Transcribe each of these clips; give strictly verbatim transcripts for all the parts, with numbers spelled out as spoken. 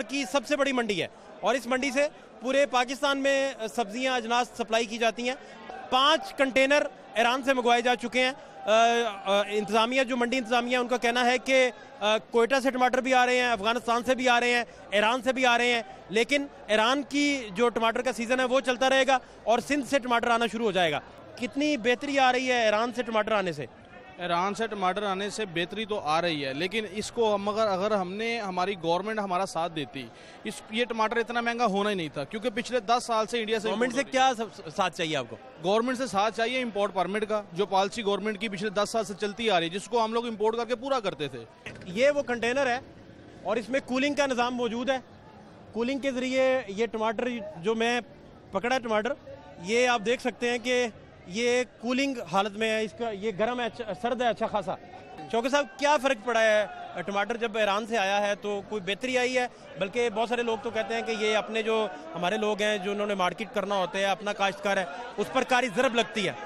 की सबसे बड़ी मंडी है और इस मंडी से पूरे पाकिस्तान में सब्जियां अजनास सप्लाई की जाती हैं। पाँच कंटेनर ईरान से मंगवाए जा चुके हैं। इंतज़ामिया जो मंडी इंतज़ामिया उनका कहना है कि कोयटा से टमाटर भी आ रहे हैं, अफगानिस्तान से भी आ रहे हैं, ईरान से भी आ रहे हैं, लेकिन ईरान की जो टमाटर का सीज़न है वो चलता रहेगा और सिंध से टमाटर आना शुरू हो जाएगा। कितनी बेहतरी आ रही है ईरान से टमाटर आने से? ईरान से टमाटर आने से बेहतरी तो आ रही है, लेकिन इसको हम अगर अगर हमने हमारी गवर्नमेंट हमारा साथ देती, इस ये टमाटर इतना महंगा होना ही नहीं था, क्योंकि पिछले दस साल से इंडिया से गवर्नमेंट से क्या साथ चाहिए आपको? गवर्नमेंट से साथ चाहिए इंपोर्ट परमिट का, जो पॉलिसी गवर्नमेंट की पिछले दस साल से चलती आ रही है, जिसको हम लोग इंपोर्ट करके पूरा करते थे। ये वो कंटेनर है और इसमें कूलिंग का निज़ाम मौजूद है। कूलिंग के ज़रिए ये टमाटर जो मैं पकड़ा टमाटर, ये आप देख सकते हैं कि ये कूलिंग हालत में है, इसका ये गर्म है, सर्द है अच्छा खासा। चौके साहब, क्या फ़र्क पड़ा है टमाटर जब ईरान से आया है? तो कोई बेहतरी आई है? बल्कि बहुत सारे लोग तो कहते हैं कि ये अपने जो हमारे लोग हैं जो उन्होंने मार्केट करना होता है, अपना काश्तकार है, उस पर कारी ज़रब लगती है।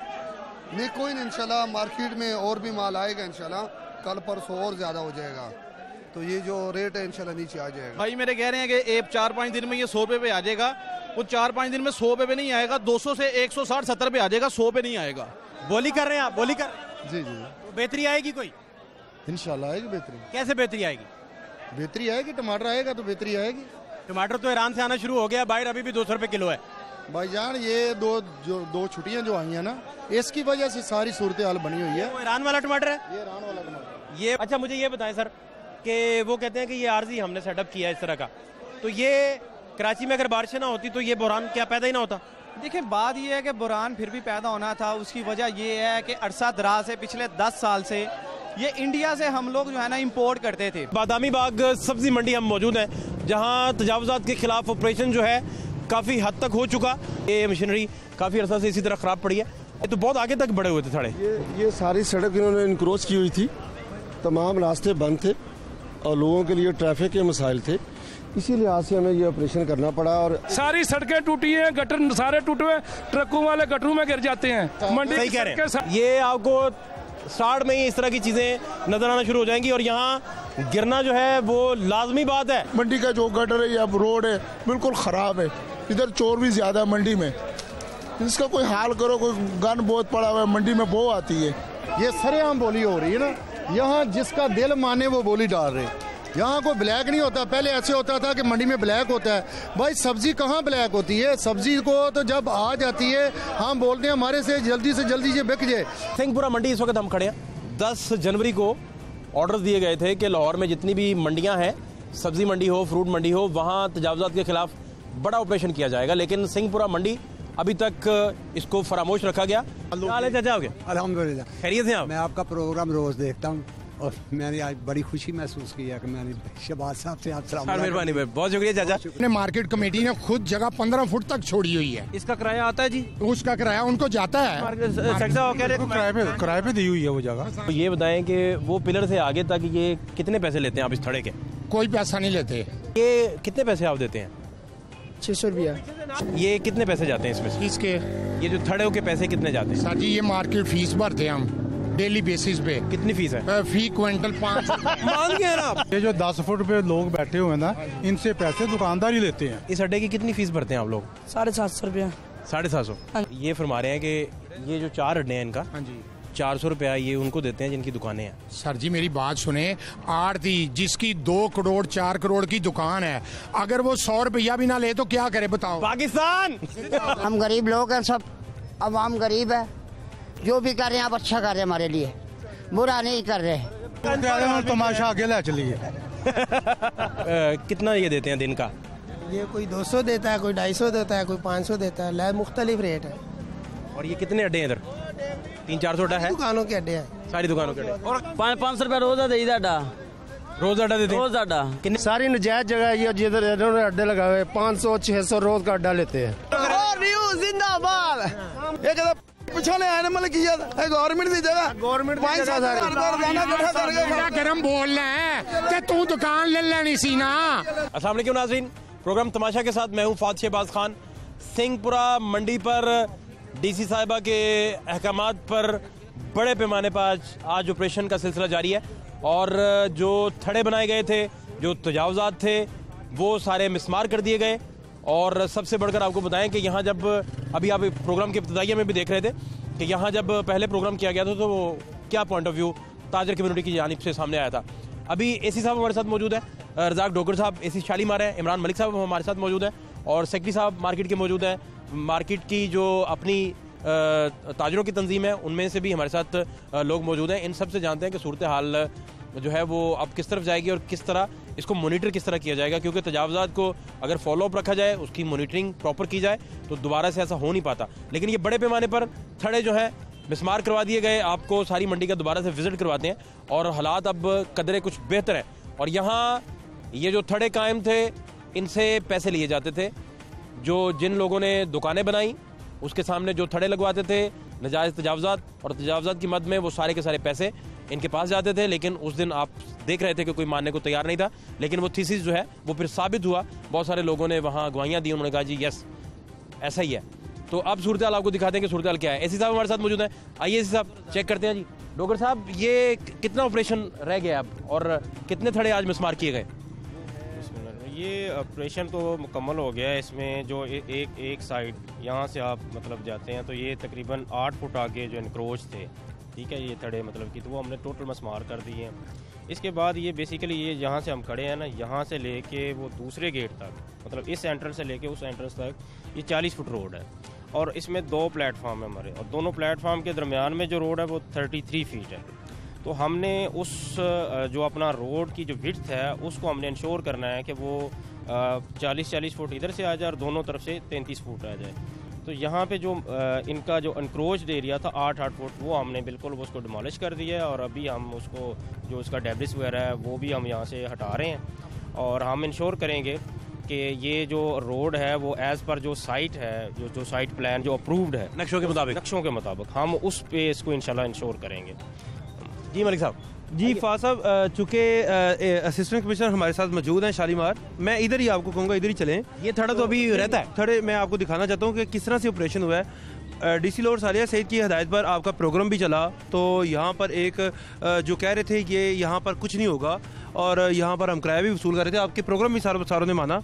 नहीं, कोई नहीं, इंशाल्लाह मार्केट में और भी माल आएगा, इंशाल्लाह कल परसों और ज़्यादा हो जाएगा, तो ये जो रेट है इंशाल्लाह नीचे आ जाएगा। भाई मेरे कह रहे हैं कि एक चार पाँच दिन में ये सौ रुपये पे आ जाएगा। वो चार पाँच दिन में सौ रुपये पे नहीं आएगा, दो सौ से एक सौ साठ सत्तर पे आ जाएगा, सौ पे नहीं आएगा। बोली कर रहे हैं आप? बोली कर जी जी। तो बेहतरी आएगी कोई? इंशाल्लाह आएगी बेहतरी। कैसे बेहतरी आएगी? बेहतरी आएगी, टमाटर आएगा तो बेहतरी आएगी। टमाटर तो ईरान से आना शुरू हो गया, बाहर अभी भी दो सौ रुपये किलो है। भाईजान ये दो जो दो छुट्टियां जो आई हैं ना, इसकी वजह से सारी सूरत हाल बनी हुई है। वो ईरान वाला टमाटर है? ये ईरान वाला टमाटर। ये अच्छा, मुझे ये बताएं सर कि वो कहते हैं कि ये आर्जी हमने सेटअप किया इस तरह का, तो ये कराची में अगर बारिशें ना होती तो ये बुरान क्या पैदा ही ना होता? देखिए, बात ये है कि बुरान फिर भी पैदा होना था। उसकी वजह ये है कि अरसा दराज से पिछले दस साल से ये इंडिया से हम लोग जो है ना इंपोर्ट करते थे। बादामी बाग सब्जी मंडी हम मौजूद हैं, जहाँ तजावुज़ात के खिलाफ ऑपरेशन जो है काफ़ी हद तक हो चुका। ये मशीनरी काफ़ी अरसा से इसी तरह ख़राब पड़ी है, ये तो बहुत आगे तक बढ़े हुए थे थोड़े। ये ये सारी सड़क इन्होंने इनक्रोच की हुई थी, तमाम रास्ते बंद थे और लोगों के लिए ट्रैफिक के मसाइल थे, इसी लिहाज से हमें ये ऑपरेशन करना पड़ा। और सारी सड़कें टूटी हैं, गटर सारे टूटे हुए, ट्रकों वाले गटरों में गिर जाते हैं। मंडी सही कह रहे हैं। ये आपको स्टार्ट में ही इस तरह की चीज़ें नजर आना शुरू हो जाएंगी और यहाँ गिरना जो है वो लाजमी बात है। मंडी का जो गटर है या रोड है बिल्कुल ख़राब है, इधर चोर भी ज़्यादा है मंडी में, इसका कोई हाल करो। कोई गन बहुत पड़ा हुआ है, मंडी में बो आती है। ये सरेआम बोली हो रही है ना, यहाँ जिसका दिल माने वो बोली डाल रहे। यहाँ कोई ब्लैक नहीं होता। पहले ऐसे होता था कि मंडी में ब्लैक होता है। भाई सब्जी कहाँ ब्लैक होती है? सब्जी को तो जब आ जाती है हम बोलते हैं हमारे से जल्दी से जल्दी ये बिक जाए। सिंहपुरा मंडी इस वक्त हम खड़े हैं। दस जनवरी को ऑर्डर दिए गए थे कि लाहौर में जितनी भी मंडियाँ हैं, सब्जी मंडी हो, फ्रूट मंडी हो, वहाँ तजावुज़ात के खिलाफ बड़ा ऑपरेशन किया जाएगा, लेकिन सिंहपुरा मंडी अभी तक इसको फरामोश रखा गया। अल्हम्दुलिल्लाह, खैरियत हैं आप? मैं आपका प्रोग्राम रोज़ देखता हूँ और मैंने आज बड़ी खुशी महसूस की है कि मैंने शहबाज साहब से आप सलाम। मेहरबानी भाई, बहुत शुक्रिया चाचा। ने मार्केट कमेटी ने खुद जगह पंद्रह फुट तक छोड़ी हुई है। इसका किराया आता है जी? उसका किराया उनको जाता है, किराए पे किराए पे दी हुई है वो जगह। तो ये बताएं कि वो पिलर से आगे तक ये कितने पैसे लेते हैं आप इस थड़े के? कोई पैसा नहीं लेते। ये कितने पैसे आप देते हैं? छह सौ रुपया। ये कितने पैसे जाते हैं इसमें से? इसके ये जो थड़े के पैसे कितने जाते हैं? सर जी ये मार्केट फीस भरते हैं हम डेली बेसिस पे। कितनी फीस है? फी क्विंटल पाँच मान गए आप। ये जो दस फुट पे लोग बैठे हुए हैं ना, इनसे पैसे दुकानदार ही लेते हैं। इस अड्डे की कितनी फीस भरते हैं आप लोग? साढ़े सात सौ रुपया। साढ़े सात सौ। ये फरमा रहे हैं कि ये जो चार अड्डे हैं इनका, हाँ जी, चार सौ रुपया ये उनको देते हैं जिनकी दुकानें हैं। सर जी मेरी बात सुने, आड़ती जिसकी दो करोड़ चार करोड़ की दुकान है, अगर वो सौ रुपया भी ना ले तो क्या करे बताओ? पाकिस्तान हम गरीब लोग हैं, सब अवाम गरीब है, जो भी कर रहे हैं आप अच्छा कर रहे हैं, हमारे लिए बुरा नहीं कर रहे। तमाशा आगे ले चलिए। कितना ये देते हैं दिन का? ये कोई दो सौ देता है, कोई ढाई सौ देता है, कोई पाँच सौ देता है, लै मुख्तलिफ रेट है। और ये कितने अड्डे हैं इधर? तीन चार सौ अड्डा है? दुकानों के अड्डे हैं, सारी दुकानों के अड्डे। और पाँच पाँच सौ रुपया रोज दे अड्डा, रोज अड्डा देते हैं? रोज अड्डा। कितनी सारी नजायज जगह ये जिधर इन्होंने अड्डे लगाए हुए, पाँच सौ छह सौ रोज का अड्डा लेते हैं। गवर्नमेंट की जगह गवर्नमेंट गरम बोल रहे हैं, तू दुकान ले लेनी सी ना। अस्सलाम वालेकुम नाज़रीन, प्रोग्राम तमाशा के साथ मैं हूँ फात शहबाज खान। सिंहपुरा मंडी पर डीसी साहिबा के अहकामात पर बड़े पैमाने पर आज, आज ऑपरेशन का सिलसिला जारी है और जो थड़े बनाए गए थे, जो तजावुज़ात थे, वो सारे मिसमार कर दिए गए। और सबसे बढ़कर आपको बताएं कि यहाँ जब अभी आप प्रोग्राम के इब्तिदाइया में भी देख रहे थे कि यहाँ जब पहले प्रोग्राम किया गया था तो वो क्या पॉइंट ऑफ व्यू ताजर कम्युनिटी की जानिब से सामने आया था। अभी एसी साहब हमारे साथ मौजूद है, रज़ाक डोगर साहब एसी शालीमार है, इमरान मलिक साहब हमारे साथ मौजूद है और सेक्रेटरी साहब मार्केट के मौजूद है। मार्केट की जो अपनी ताजरों की तंजीम है उनमें से भी हमारे साथ लोग मौजूद हैं। इन सब से जानते हैं कि सूरत हाल जो है वो अब किस तरफ जाएगी और किस तरह इसको मोनीटर किस तरह किया जाएगा, क्योंकि तजावज़ात को अगर फॉलो अप रखा जाए, उसकी मोनीटरिंग प्रॉपर की जाए तो दोबारा से ऐसा हो नहीं पाता। लेकिन ये बड़े पैमाने पर थड़े जो है मिसमार करवा दिए गए। आपको सारी मंडी का दोबारा से विजिट करवाते हैं और हालात अब कदरे कुछ बेहतर है। और यहाँ ये जो थड़े कायम थे इनसे पैसे लिए जाते थे। जो जिन लोगों ने दुकानें बनाई उसके सामने जो थड़े लगवाते थे नजायज़ तजावज़ात और तजावज़ात की मद में वो सारे के सारे पैसे इनके पास जाते थे। लेकिन उस दिन आप देख रहे थे कि कोई मानने को तैयार नहीं था, लेकिन वो थीसिस जो है वो फिर साबित हुआ। बहुत सारे लोगों ने वहाँ गवाहियाँ दी, उन्होंने कहा जी यस ऐसा ही है। तो अब सूरत हाल आपको दिखाते हैं कि सूरत हाल क्या है। एसी साहब हमारे साथ मौजूद हैं, आइए एसी साहब चेक करते हैं। जी डोगर साहब, ये कितना ऑपरेशन रह गया अब और कितने थड़े आज मिसमार किए गए? ये ऑपरेशन तो मुकम्मल हो गया है। इसमें जो ए, एक एक साइड यहाँ से आप मतलब जाते हैं तो ये तकरीबन आठ फुट आगे जो इनक्रोच थे, ठीक है, ये थड़े मतलब कि तो वो हमने टोटल मसमार कर दिए हैं। इसके बाद ये बेसिकली ये जहाँ से हम खड़े हैं ना, यहाँ से लेके वो दूसरे गेट तक, मतलब इस एंट्रेंस से लेके उस एंट्रेंस तक ये चालीस फुट रोड है और इसमें दो प्लेटफार्म है हमारे, और दोनों प्लेटफार्म के दरमियान में जो रोड है वो थर्टी थ्री फीट है। तो हमने उस जो अपना रोड की जो विड्थ है उसको हमने इंश्योर करना है कि वो चालीस चालीस फुट इधर से आ जाए और दोनों तरफ से तैंतीस फुट आ जाए। तो यहाँ पे जो इनका जो अनक्रोच्ड एरिया था आठ आठ फुट, वो हमने बिल्कुल उसको डिमोलिश कर दिया है और अभी हम उसको जो उसका डेब्रिस वगैरह है वो भी हम यहाँ से हटा रहे हैं और हम इंश्योर करेंगे कि ये जो रोड है वो एज़ पर जो साइट है, जो जो साइट प्लान जो अप्रूव्ड है नक्शों के मुताबिक नक्शों के मुताबिक हम उस पे इसको इंशाल्लाह इंश्योर करेंगे। जी मलिक साहब। जी फाज साहब, चूँकि असिस्टेंट कमिश्नर हमारे साथ मौजूद हैं शालीमार, मैं इधर ही आपको कहूँगा इधर ही चलें। ये थड़ा तो अभी रहता है, थड़े मैं आपको दिखाना चाहता हूँ कि किस तरह से ऑपरेशन हुआ है। D C lord Saliya Saeed की हदायत पर आपका प्रोग्राम भी चला, तो यहाँ पर एक जो कह रहे थे ये यहाँ पर कुछ नहीं होगा और यहाँ पर हम किराया भी वसूल कर रहे थे, आपके प्रोग्राम भी सारों सारों ने माना।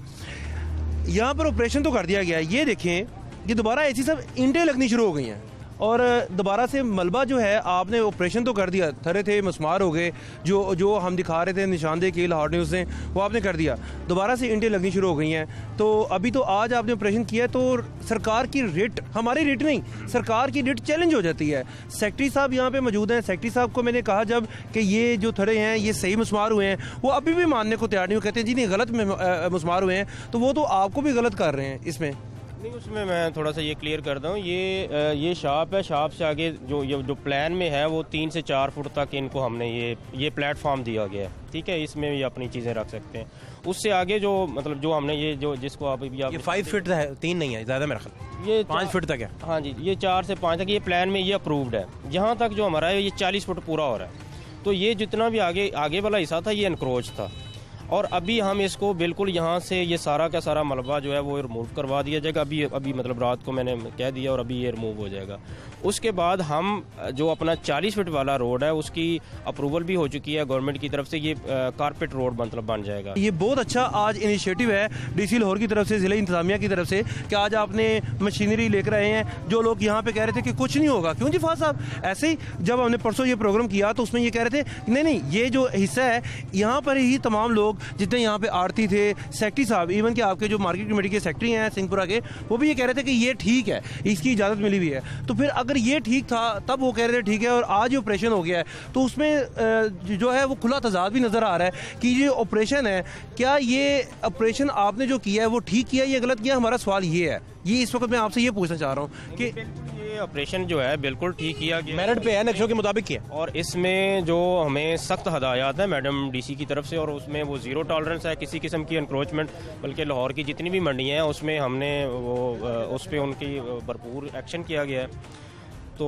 यहाँ पर ऑपरेशन तो कर दिया गया है। ये देखें, ये दोबारा ऐसी सब ईंटें लगनी शुरू हो गई हैं और दोबारा से मलबा जो है आपने ऑपरेशन तो कर दिया, थरे थे मसमार हो गए, जो जो हम दिखा रहे थे निशानदेह की लाहौर न्यूज़ से वो आपने कर दिया, दोबारा से ईंटें लगनी शुरू हो गई हैं। तो अभी तो आज आपने ऑपरेशन किया तो सरकार की रेट, हमारी रेट नहीं, सरकार की रेट चैलेंज हो जाती है। सेक्रेटरी साहब यहाँ पे मौजूद हैं, सेक्रेटरी साहब को मैंने कहा जब कि ये जो थड़े हैं ये सही मसमार हुए हैं, वो अभी भी मानने को तैयार नहीं, वो कहते हैं जी नहीं गलत मसमार हुए हैं, तो वो तो आपको भी गलत कर रहे हैं इसमें। नहीं, उसमें मैं थोड़ा सा ये क्लियर कर दूँ, ये ये शाप है, शाप से आगे जो ये जो प्लान में है वो तीन से चार फुट तक इनको हमने ये ये प्लेटफॉर्म दिया गया है, ठीक है, इसमें ये अपनी चीज़ें रख सकते हैं। उससे आगे जो मतलब जो हमने ये जो जिसको आप अभी आप ये फाइव फीट है, तीन नहीं है ज़्यादा, मेरा ख्याल ये पाँच फीट तक है। हाँ जी, ये चार से पाँच तक ये प्लान में ये अप्रूव्ड है। यहाँ तक जो हमारा है ये चालीस फुट पूरा हो रहा है। तो ये जितना भी आगे आगे वाला हिस्सा था ये एनक्रोच था और अभी हम इसको बिल्कुल यहाँ से ये सारा का सारा मलबा जो है वो रिमूव करवा दिया जाएगा। अभी अभी मतलब रात को मैंने कह दिया और अभी ये रिमूव हो जाएगा। उसके बाद हम जो अपना चालीस फीट वाला रोड है उसकी अप्रूवल भी हो चुकी है गवर्नमेंट की तरफ से, ये कारपेट रोड मतलब बन जाएगा। ये बहुत अच्छा आज इनिशिएटिव है डी सी लाहौर की तरफ से, ज़िला इंतजामिया की तरफ से, कि आज आपने मशीनरी लेकर आए हैं। जो लोग यहाँ पे कह रहे थे कि कुछ नहीं होगा, क्यों जी फाज साहब, ऐसे ही जब हमने परसों ये प्रोग्राम किया तो उसमें ये कह रहे थे नहीं नहीं ये जो हिस्सा है यहाँ पर ही तमाम लोग जितने यहाँ पे आरती थे, सेक्रेटरी साहब, इवन कि आपके जो मार्केट कमेटी के सेक्रेटरी हैं सिंहपुरा के, वो भी ये कह रहे थे कि ये ठीक है, इसकी इजाज़त मिली हुई है। तो फिर अगर ये ठीक था तब वो कह रहे थे ठीक है और आज ये ऑपरेशन हो गया है, तो उसमें जो है वो खुला तजाद भी नज़र आ रहा है कि ये ऑपरेशन है, क्या ये ऑपरेशन आपने जो किया है वो ठीक किया या गलत किया? हमारा सवाल ये है, ये इस वक्त मैं आपसे ये पूछना चाह रहा हूँ कि ये ऑपरेशन जो है बिल्कुल ठीक किया गया, मेरिट पे है, नक्शों के मुताबिक किया, और इसमें जो हमें सख्त हदायत है मैडम डीसी की तरफ से, और उसमें वो ज़ीरो टॉलरेंस है किसी किस्म की एनक्रोचमेंट, बल्कि लाहौर की जितनी भी मंडियाँ हैं उसमें हमने वो उस पर उनकी भरपूर एक्शन किया गया है। तो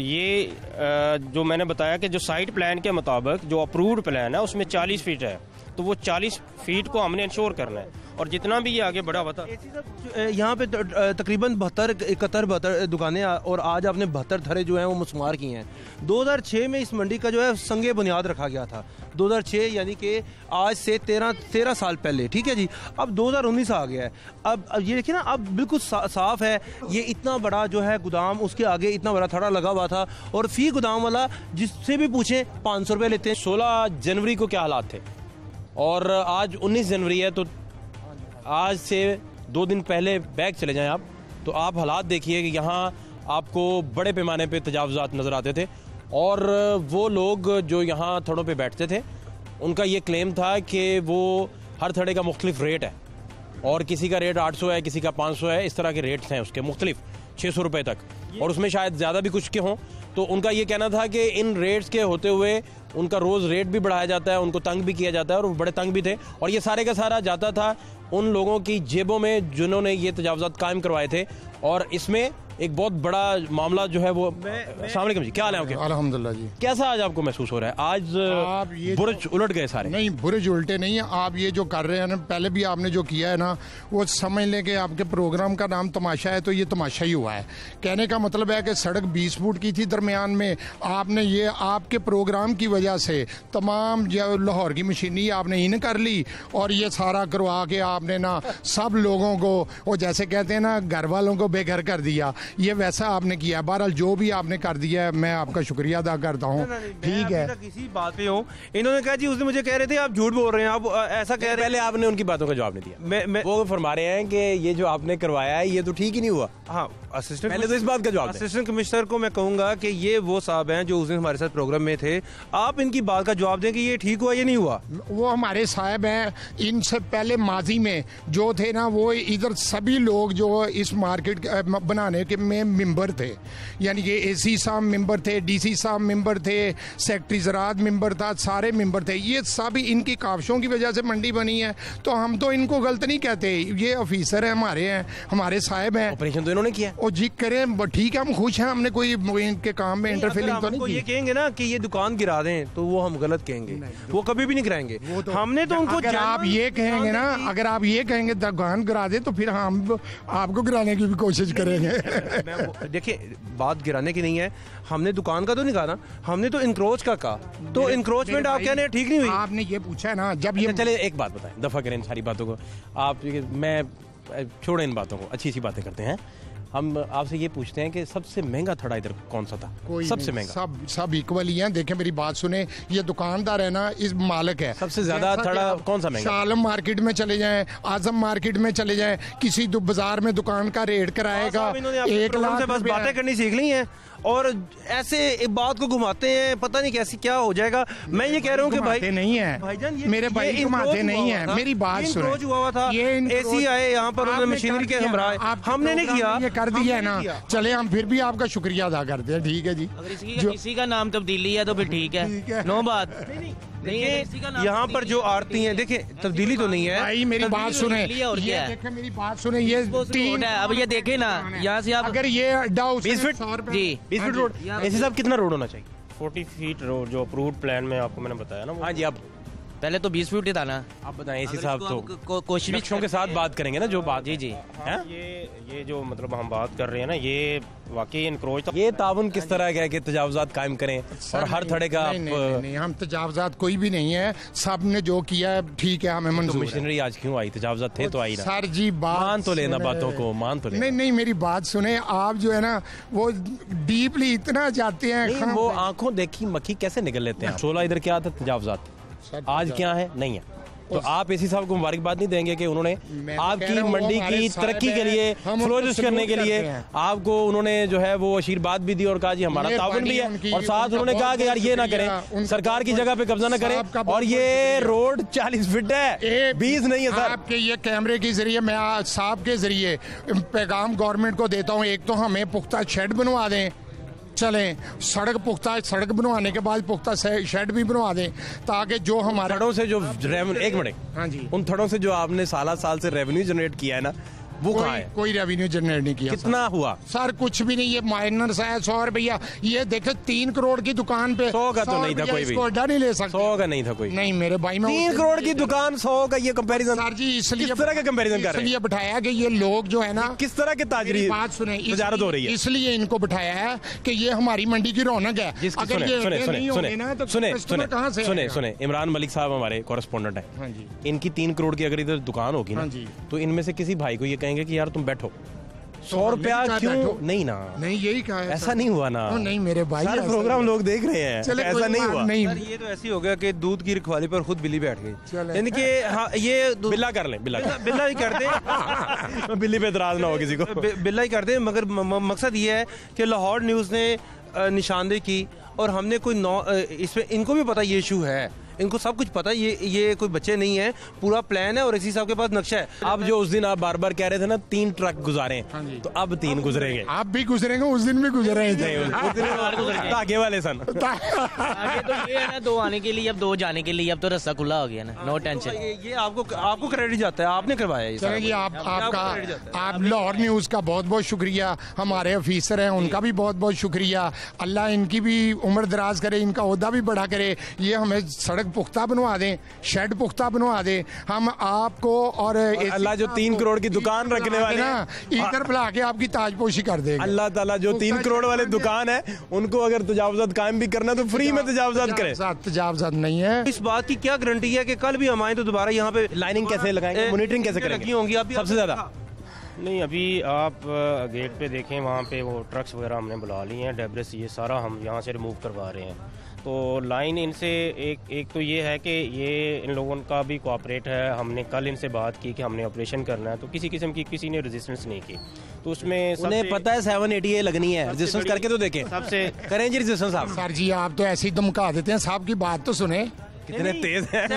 ये जो मैंने बताया कि जो साइट प्लान के मुताबिक जो अप्रूव्ड प्लान है उसमें चालीस फीट है, तो वो चालीस फीट को हमने इंश्योर करना है, और जितना भी ये आगे बढ़ा हुआ था। यहाँ पे तकरीबन बहत्तर इकहत्तर बहत्तर दुकानें और आज आपने बहत्तर थरे जो हैं वो मुस्मार किए हैं। दो हज़ार छह में इस मंडी का जो है संगे बुनियाद रखा गया था, दो हज़ार छह यानी कि आज से तेरह तेरह साल पहले, ठीक है जी। अब दो हज़ार उन्नीस आ गया है, अब अब ये देखिए ना, अब बिल्कुल सा, साफ है। ये इतना बड़ा जो है गोदाम, उसके आगे इतना बड़ा थड़ा लगा हुआ था, और फी गोदाम वाला जिससे भी पूछें पाँच सौ रुपये लेते हैं। सोलह जनवरी को क्या हालात थे और आज उन्नीस जनवरी है, तो आज से दो दिन पहले बैक चले जाएं आप, तो आप हालात देखिए कि यहाँ आपको बड़े पैमाने पे तजावुज़ात नज़र आते थे। और वो लोग जो यहाँ थड़ों पे बैठते थे, उनका ये क्लेम था कि वो हर थड़े का मुख्तलिफ रेट है, और किसी का रेट आठ सौ है, किसी का पाँच सौ है, इस तरह के रेट्स हैं उसके मुख्तलिफ, छः सौ रुपये तक, और उसमें शायद ज़्यादा भी कुछ के हों। तो उनका ये कहना था कि इन रेट्स के होते हुए उनका रोज़ रेट भी बढ़ाया जाता है, उनको तंग भी किया जाता है, और वो बड़े तंग भी थे, और ये सारे का सारा जाता था उन लोगों की जेबों में जिन्होंने ये तजावुज़ात कायम करवाए थे। और इसमें एक बहुत बड़ा मामला जो है वो। अस्सलाम वालेकुम जी, क्या हाल है आपके? अल्हम्दुलिल्लाह जी। कैसा आज आपको महसूस हो रहा है? आज आप ये बुर्ज उलट गए सारे? नहीं, बुर्ज उल्टे नहीं है। आप ये जो कर रहे हैं ना, पहले भी आपने जो किया है ना, वो समझ लें कि आपके प्रोग्राम का नाम तमाशा है, तो ये तमाशा ही हुआ है। कहने का मतलब है कि सड़क बीस फुट की थी दरमियान में, आपने ये आपके प्रोग्राम की वजह से तमाम जो लाहौर की मशीनी आपने इन कर ली, और ये सारा करवा के आपने ना सब लोगों को, वो जैसे कहते हैं ना, घर वालों को बेघर कर दिया। ये वैसा आपने किया। बहरहाल जो भी आपने कर दिया है, मैं आपका शुक्रिया अदा करता हूँ। ठीक है, किसी बात पे हूँ, इन्होंने कहा जी, उस दिन मुझे कह रहे थे आप झूठ बोल रहे हैं, आप ऐसा कह रहे। पहले आपने उनकी बातों का जवाब नहीं दिया। मैं, मैं वो फरमा रहे हैं कि ये जो आपने करवाया है ये तो ठीक ही नहीं हुआ। हाँ, असिस्टेंट पहले तो इस बात का जवाब। असिस्टेंट कमिश्नर को मैं कहूंगा कि ये वो साहब हैं जो उस दिन हमारे साथ प्रोग्राम में थे, आप इनकी बात का जवाब दें कि ये ठीक हुआ या नहीं हुआ। वो हमारे साहब हैं, इनसे पहले माजी में जो थे ना, वो इधर सभी लोग जो इस मार्केट बनाने के में मेंबर थे, यानी कि एसी साहब मेंबर थे, डीसी साहब मेंबर थे, सेक्रेटरी ज़राअत मेंबर था, सारे मेंबर थे। ये सब इनकी काविशों की वजह से मंडी बनी है, तो हम तो इनको गलत नहीं कहते। ये ऑफिसर हैं, हमारे हैं, हमारे साहब हैं। ऑपरेशन तो इन्होंने किया, और जी करें, ठीक है, हम खुश हैं, हमने कोई इनके काम में इंटरफेयरिंग तो नहीं की। ये कहेंगे ना कि ये दुकान गिरा दें, तो वो हम गलत कहेंगे, वो कभी भी नहीं गिराएंगे। तो, हमने तो उनको, अगर आप ये कहेंगे ना, अगर आप ये कहेंगे दुकान गिरा दे, तो फिर हम आपको गिराने की भी कोशिश करेंगे। देखिए, बात गिराने की नहीं है, हमने दुकान का तो नहीं कहा ना, हमने तो इंक्रोच का कहा। तो इंक्रोचमेंट आप कहने ठीक नहीं हुई। आपने ये पूछा है ना, जब ये चले एक बात बताएं, दफा करें इन सारी बातों को। आप, मैं छोड़ें इन बातों को, अच्छी अच्छी बातें करते हैं। हम आपसे ये पूछते हैं कि सबसे महंगा थड़ा इधर कौन सा था? सबसे महंगा? सब सब इक्वल ही हैं। देखें, मेरी बात सुने, ये दुकानदार है ना, इस मालिक है। सबसे ज्यादा थड़ा कौन सा महंगा? शालम मार्केट में चले जाएं, आजम मार्केट में चले जाएं, किसी बाजार में दुकान का रेट कराएगा एक लाख से बस बातें करनी सीख ली हैं, और ऐसे एक बात को घुमाते हैं, पता नहीं कैसी क्या हो जाएगा। मैं ये कह रहा हूँ कि भाई नहीं है भाईजान, मेरे भाई घुमाते नहीं है। मेरी बात सुनो, हुआ था, एसी आए यहाँ पर, उन्होंने मशीनरी के हमरा, हमने नहीं किया, ये कर दिया है ना। चले, हम फिर भी आपका शुक्रिया अदा करते हैं। ठीक है जी, अगर इसी, इसी का नाम तब्दीली है तो फिर ठीक है, नो बात। यहाँ पर जो आरती हैं, देखें, तब्दीली तो नहीं है भाई। मेरी बात सुने, ये देखें, मेरी बात सुने, ये तीन है। अब ये देखें ना, यहाँ से आप, अगर ये अड्डा बीस फीट जी बीस फीट रोड, ऐसे सब कितना रोड होना चाहिए? फोर्टी फीट रोड जो अप्रूव्ड प्लान में आपको मैंने बताया ना। हाँ जी, आप पहले तो बीस फीट ही था ना। आप बताएं, इसी साहब तो कोशिश के साथ बात करेंगे ना जो बात। जी जी, हाँ, ये ये जो मतलब हम बात कर रहे हैं ना, ये वाकई इनक्रोच था। ये ताउन किस तरह का है कि तजावुज़ात कायम करें और हर थड़े का? नहीं, नहीं, नहीं, हम तजावुज़ात कोई भी नहीं है, सब ने जो किया है ठीक है, हमें मंजूर है। मशीनरी आज क्यों आई? तजावुज़ात थे तो आई ना। सर जी, बात मान तो लेना बातों को, मान तो लेना। नहीं नहीं, मेरी बात सुने, आप जो है ना वो डीपली इतना जाते हैं, वो आंखों देखी मक्खी कैसे निकल लेते हैं। सोलह इधर क्या था तजावुज़ात, आज क्या है नहीं है। तो आप एसी साहब को मुबारकबाद नहीं देंगे कि उन्होंने आपकी मंडी की तरक्की के लिए, फ्लोरिश करने के लिए आपको उन्होंने जो है वो आशीर्वाद भी दी और कहा जी हमारा ताउन भी है, और साथ उन्होंने कहा कि यार ये ना करें, सरकार की जगह पे कब्जा ना करें, और ये रोड चालीस फीट है, बीस नहीं है सर। आपके ये कैमरे के जरिए मैं साहब के जरिए पैगाम गवर्नमेंट को देता हूँ, एक तो हमें पुख्ता शेड बनवा दें, चलें, सड़क पुख्ता सड़क बनवाने के बाद पुख्ता शेड भी बनवा दें, ताकि जो हमारे थड़ों से जो रेवेन्यू, एक मिनट, हाँ जी, उन थड़ों से जो आपने साला साल से रेवेन्यू जनरेट किया है ना, वो कोई, कहाँ है? कोई रेवेन्यू जनरेट नहीं किया। कितना हुआ सर? कुछ भी नहीं, ये माइनर सा है। सौ रुपया ये देखे, तीन करोड़ की दुकान पे सौ का तो नहीं था कोई भी, इसको अड्डा नहीं ले सकते। सौ का नहीं था कोई। नहीं मेरे भाई, में तीन करोड़ की दुकान सौ का, ये कंपैरिजन सर जी इसलिए किस तरह का कंपैरिजन कर रहे हैं? इसलिए बिठाया कि ये लोग जो है ना, किस तरह के ताजरी बात सुने, तजारत हो रही है, इसलिए इनको बिठाया है कि ये हमारी मंडी की रौनक है। अगर ये सुने सुने नहीं होंगे ना तो सुने कस्टमर कहाँ से सुने आएगा? सुने इमरान मलिक साहब हमारे कॉरेस्पोंडेंट हैं। हाँ जी। इनकी तीन करोड़ की अगर इधर दुकान होगी ना, तो इनमें से किसी भाई को ये कहेंगे कि यार तुम बैठो, सौ रुपया क्यों? नहीं ना, नहीं यही कहा है, ऐसा नहीं हुआ ना। नहीं मेरे भाई, सारे प्रोग्राम लोग देख रहे हैं, ऐसा नहीं हुआ। नहीं ये तो ऐसी हो गया कि दूध की रखवाली पर खुद बिल्ली बैठ गई, यानी कि हाँ ये बिल्ला कर लें, बिल्ला बिल्ला ही कर दे, बिल्ली पे इतराज ना हो किसी को, बिल्ला ही कर दे। मगर मकसद ये है कि लाहौर न्यूज़ ने निशानदेही की और हमने कोई नौ इसमें इनको भी पता ये इशू है, इनको सब कुछ पता है, ये ये कोई बच्चे नहीं है, पूरा प्लान है और इसी साहब के पास नक्शा है। अब जो उस दिन आप बार बार कह रहे थे ना तीन ट्रक गुजारे, तो अब तीन गुजरेंगे। आप भी गुजरेंगे, उस दिन भी गुजरे धागे वाले सन। आगे तो ये है ना, दो आने के लिए अब दो जाने के लिए, अब तो रास्ता खुला हो गया ना, नो टेंशन। ये आपको आपको क्रेडिट जाता है, आपने करवाया ये। चलिए आप आपका आप लाहौर न्यूज़ का बहुत बहुत शुक्रिया, हमारे ऑफिसर हैं उनका भी बहुत बहुत शुक्रिया। अल्लाह इनकी भी उम्र दराज करे, इनका ओहदा भी बड़ा करे, ये हमें सड़क पुख्ता बनवा दें, शेड पुख्ता बनवा दें। हम आपको और, और अल्लाह जो तीन करोड़ की दुकान रखने वाले ना, इधर बुला के आपकी ताजपोशी कर देंगे। अल्लाह ताला जो तीन करोड़ वाले दुकान है उनको अगर तजावजात कायम भी करना तो फ्री में तजावजात करें। तजावजात नहीं है। इस बात की क्या गारंटी है कि कल भी हम आए तो दोबारा यहाँ पे लाइनिंग कैसे लगाएंगे, मॉनिटरिंग कैसे करेंगे होंगी आप सबसे ज्यादा? नहीं अभी आप गेट पे देखें, वहाँ पे वो ट्रक्स वगैरह हमने बुला लिए हैं, डेब्रिस ये सारा हम यहाँ से रिमूव करवा रहे हैं। तो लाइन इनसे एक एक तो ये है कि ये इन लोगों का भी कोऑपरेट है। हमने कल इनसे बात की कि हमने ऑपरेशन करना है, तो किसी किस्म की किसी ने रेजिस्टेंस नहीं की। तो उसमें उन्हें पता है सेवन एटी ए लगनी है, रेजिस्टेंस करके तो देखें, सबसे करें जी रेजिस्टेंस। आप सर जी आप तो ऐसे ही धमका देते हैं, साहब की बात तो सुने, कितने तेज है।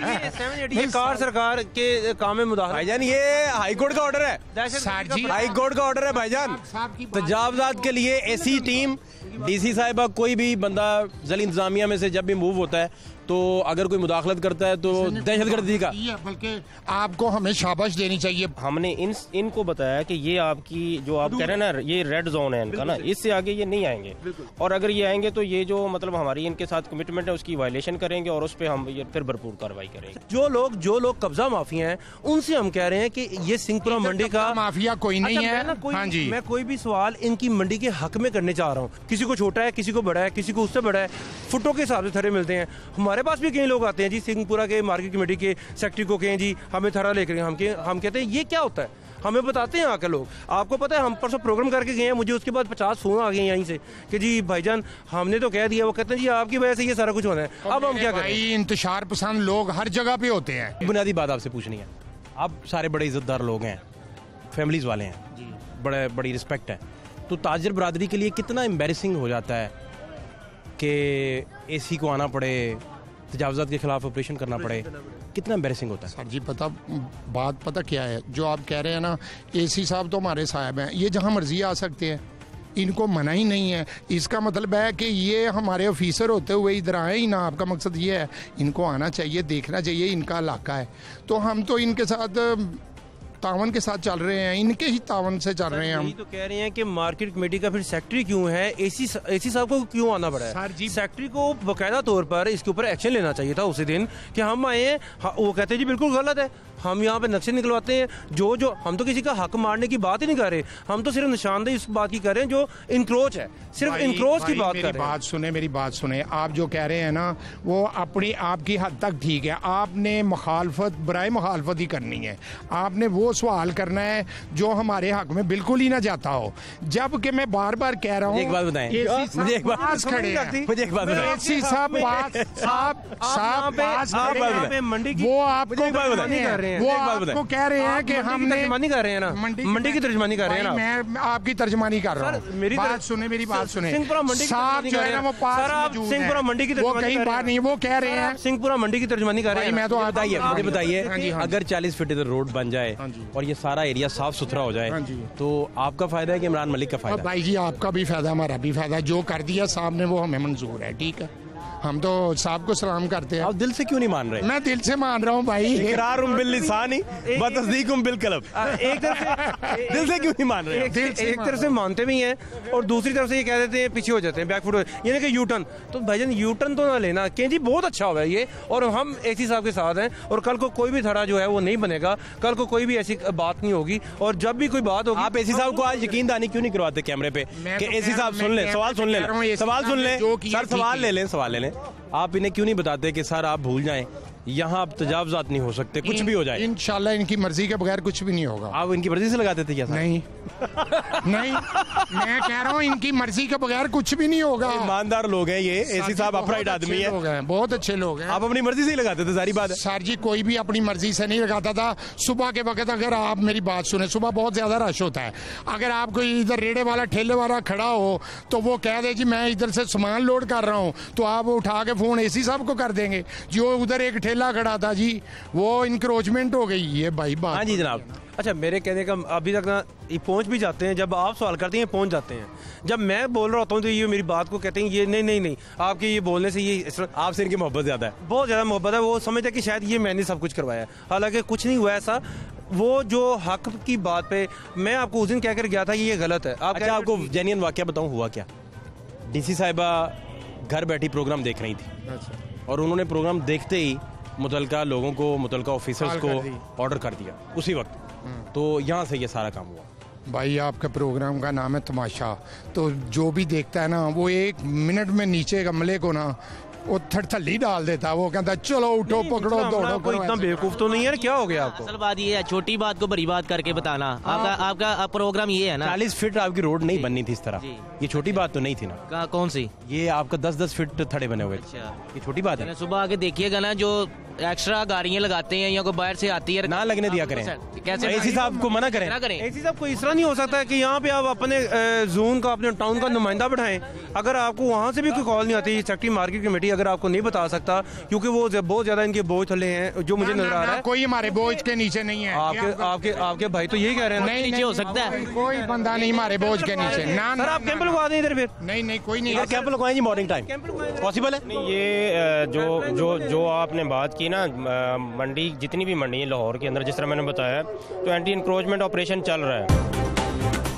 ये कार सरकार के काम में मुदाखलत। भाईजान ये हाई कोर्ट का ऑर्डर है, हाई कोर्ट का ऑर्डर है भाईजान। तजावजात के लिए ऐसी टीम, डीसी साहिबा, कोई भी बंदा जल इंतजामिया में से जब भी मूव होता है तो अगर कोई मुदाखलत करता है तो दहशतगर्दी का, बल्कि आपको हमें शाबाश देनी चाहिए। हमने इन इनको बताया कि ये आपकी जो आप कह रहे हैं ना, ये रेड जोन है इनका ना, इससे आगे ये नहीं आएंगे, और अगर ये आएंगे तो ये जो मतलब हमारी इनके साथ कमिटमेंट है उसकी वायलेशन करेंगे और उस पर हम ये फिर भरपूर कार्रवाई करेंगे। जो लोग जो लोग कब्जा माफिया हैं उनसे हम कह रहे हैं कि ये सिंहपुरा मंडी का माफिया कोई नहीं है ना, कोई, हाँ जी। मैं कोई भी सवाल इनकी मंडी के हक में करने चाह रहा हूँ। किसी को छोटा है, किसी को बड़ा है, किसी को उससे बड़ा है, फुटों के हिसाब से थरे मिलते हैं। हमारे पास भी कई लोग आते हैं जी, सिंहपुरा के मार्केट कमेटी के सेक्रेटरी को कहें जी हमें थरा लेकर, हम हम कहते हैं ये क्या होता है, हमें बताते हैं आके लोग। आपको पता है हम परसों प्रोग्राम करके गए हैं, मुझे उसके बाद पचास फोन आ गए यहीं से कि जी भाईजान हमने तो कह दिया। वो कहते हैं जी आपकी वजह से ये सारा कुछ होना है, अब हम क्या करें। इंतशार पसंद लोग हर जगह पे होते हैं। बुनियादी बात आपसे पूछनी है, आप सारे बड़े इज्जतदार लोग हैं, फैमिलीज वाले हैं, बड़े बड़ी रिस्पेक्ट है, तो ताजिर बरादरी के लिए कितना एम्बेरसिंग हो जाता है कि एसी को आना पड़े, तजावजात के खिलाफ ऑपरेशन करना पड़े, कितना एम्बेरसिंग होता है। सर जी पता बात पता क्या है, जो आप कह रहे हैं ना, एसी साहब तो हमारे साहब हैं, ये जहाँ मर्जी आ सकते हैं, इनको मना ही नहीं है। इसका मतलब है कि ये हमारे ऑफिसर होते हुए इधर आए ही ना, आपका मकसद ये है, इनको आना चाहिए, देखना चाहिए, इनका इलाका है। तो हम तो इनके साथ तावन के साथ चल रहे हैं, इनके ही तावन से चल रहे हैं हम। तो कह रहे हैं कि मार्केट कमेटी का फिर सेक्रेटरी क्यों है, एसी एसी साहब को क्यों आना पड़ा है? सर जी सेक्रेटरी को बाकायदा तौर पर इसके ऊपर एक्शन लेना चाहिए था उसी दिन कि हम आए हैं। वो कहते हैं जी बिल्कुल गलत है, हम यहाँ पे नक्शे निकलवाते हैं, जो जो हम तो किसी का हक मारने की बात ही नहीं कर रहे, हम तो सिर्फ निशानदेही इस बात की कर रहे हैं जो इनक्रोच है, सिर्फ इनक्रोच की बात कर रहे हैं। बात सुने, मेरी बात सुने, आप जो कह रहे हैं ना वो अपनी आपकी हद तक ठीक है। आपने मुखालफत बराए मुखालफत ही करनी है, आपने वो सवाल करना है जो हमारे हक में बिल्कुल ही ना जाता हो। जबकि मैं बार बार कह रहा हूँ, एक बात बताएं, मुझे एक बात खड़े मुझे एक बात बताएं, एसी साहब साहब साहब मंडी की वो आपको वो आपको कह रहे हैं कि हमने तर्जमानी कर रहे हैं ना, मंडी की तर्जमानी कर रहे हैं ना। मैं आपकी तर्जमानी कर रहा हूँ, मेरी बात सुने, मेरी बात सुने। साहब जो है ना वो पास सिंहपुरा मंडी की वो कहीं बात नहीं, वो कह रहे हैं सिंहपुरा मंडी की तर्जमानी कर रहे हैं। मैं तो बताइए मुझे बताइए, अगर चालीस फीट इधर रोड बन जाए और ये सारा एरिया साफ सुथरा हो जाए तो आपका फायदा है कि इमरान मलिक का फायदा? भाई जी आपका भी फायदा, हमारा भी फायदा। जो कर दिया साहब ने वो हमें मंजूर है, ठीक है। हम तो साहब को सलाम करते हैं। आप दिल से क्यों नहीं मान रहे? मैं दिल से मान रहा हूँ भाई। इकरारुम बिल लिसानी व तस्दीकुम बिल कल्ब। एक तरफ से दिल से क्यों नहीं मान रहे? एक, एक तरफ से मानते भी हैं और दूसरी तरफ से ये कह देते हैं पीछे हो जाते हैं, बैकफुट यानी कि यू टर्न। तो भाईजान यू टर्न तो ना लेना, के जी बहुत अच्छा हुआ है ये, और हम एसी साहब के साथ हैं और कल को कोई भी धड़ा जो है वो नहीं बनेगा, कल को कोई भी ऐसी बात नहीं होगी। और जब भी कोई बात होगी, आप एसी साहब को आज यकीन दहानी क्यों नहीं करवाते कैमरे पे कि एसी साहब सुन ले, सवाल सुन ले, सवाल सुन ले सर, सवाल ले लें, सवाल ले लें। आप इन्हें क्यों नहीं बताते कि सर आप भूल जाएं, यहाँ अब तजावजात नहीं हो सकते, कुछ भी हो जाए, इंशाल्लाह इनकी मर्जी के बगैर कुछ भी नहीं होगा। आप इनकी मर्जी से लगा देते क्या? नहीं नहीं, मैं कह रहा हूँ इनकी मर्जी के बगैर कुछ भी नहीं होगा। ईमानदार लोग हैं ये, एसी साहब अपराइट आदमी है, बहुत अच्छे लोग हैं। आप अपनी मर्जी से ही लगाते थे, सारी बात है। सर जी कोई भी अपनी मर्जी से नहीं लगाता था। सुबह के वक्त अगर आप मेरी बात सुने, सुबह बहुत ज्यादा रश होता है, अगर आप कोई इधर रेड़े वाला ठेले वाला खड़ा हो तो वो कह दे जी मैं इधर से सामान लोड कर रहा हूँ, तो आप उठा के फोन एसी साहब को कर देंगे। जो उधर एक ठेला खड़ा था जी, वो इंक्रोचमेंट हो गई ये भाई बात। हाँ जी जनाब। अच्छा मेरे कहने का अभी तक ना ये पहुंच भी जाते हैं, जब आप सवाल करते हैं पहुंच जाते हैं, जब मैं बोल रहा होता हूँ तो ये मेरी बात को कहते हैं ये नहीं नहीं नहीं आपके ये बोलने से ये, आपसे इनकी मोहब्बत ज्यादा है, बहुत ज्यादा मोहब्बत है। वो समझते हैं कि शायद ये मैंने सब कुछ करवाया है, हालांकि कुछ नहीं हुआ ऐसा। वो जो हक की बात पे मैं आपको उस दिन कहकर गया था ये गलत है। आप अच्छा आपको जेन्युइन वाकया बताऊँ हुआ क्या? डीसी साहिबा घर बैठी प्रोग्राम देख रही थी और उन्होंने प्रोग्राम देखते ही मुतलका लोगों को, मुतलका ऑफिसर्स को ऑर्डर कर दिया उसी वक्त। तो यहाँ से ये सारा काम हुआ। भाई आपके प्रोग्राम का नाम है तमाशा, तो जो भी देखता है ना वो एक मिनट में नीचे गमले को ना वो थली डाल देता, वो कहता चलो उठो पकड़ो दौड़ो। कोई इतना बेवकूफ तो नहीं है, क्या हो गया आपको? असल बात ये है, छोटी बात को बड़ी बात करके बताना। आपका आपका प्रोग्राम ये है ना, चालीस फीट आपकी रोड नहीं बननी थी इस तरह, ये छोटी बात तो नहीं थी ना। कौन सी? ये आपका दस दस फीट थड़े बने हुए थे, ये छोटी बात है। सुबह आके देखिएगा ना, जो एक्स्ट्रा गाड़ियां लगाते हैं या कोई बाहर से आती है ना लगने दिया करें। कैसे एसी साहब को मना करें? एसी साहब को इस तरह नहीं हो सकता कि यहाँ पे आप अपने जोन का, अपने टाउन का नुमाइंदा बैठाएं। अगर आपको वहाँ से भी कोई कॉल नहीं आती, सेक्रेटरी मार्केट कमेटी अगर आपको नहीं बता सकता, क्योंकि वो बहुत ज्यादा इनके बोझ थले हैं जो मुझे नजर आ रहा है। कोई हमारे बोझ के नीचे नहीं है। आपके आपके आपके भाई तो यही कह रहे हैं नहीं नीचे हो सकता है, कोई बंदा नहीं हमारे बोझ के नीचे। ना सर आप कैंप लगवा दें इधर फिर। नहीं नहीं कोई नहीं, कैंप लगवाएं जी, मॉर्निंग टाइम पॉसिबल है? नहीं, ये जो जो जो आपने बात की ना, मंडी जितनी भी मंडी है लाहौर के अंदर, जिस तरह मैंने बताया, तो एंटी इंक्रोचमेंट ऑपरेशन चल रहा है।